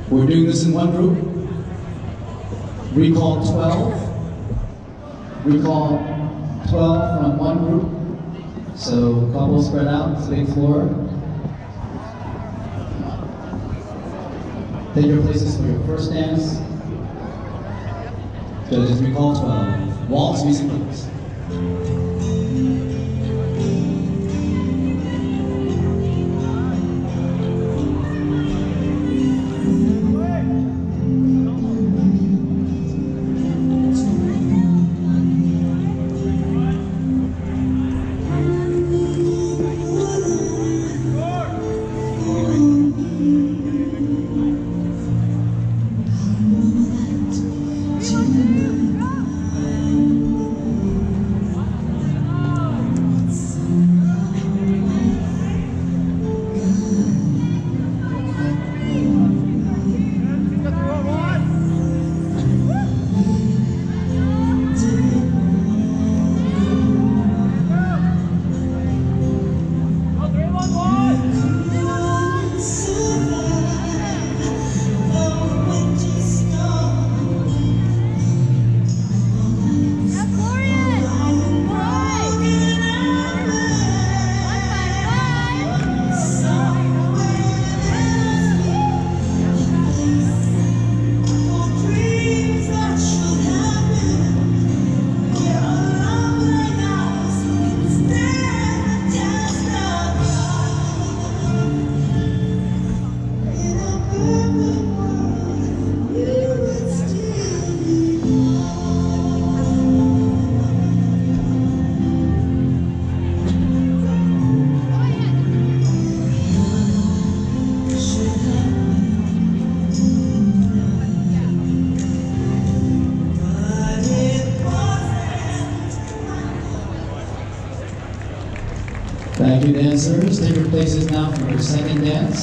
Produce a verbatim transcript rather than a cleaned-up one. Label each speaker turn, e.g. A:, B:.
A: We're doing this in one group. Recall twelve. Recall twelve from one group. So couples spread out, it's a big floor. Take your places for your first dance. So just recall twelve. Waltz music please. Thank you, dancers. Take your places now for your second dance.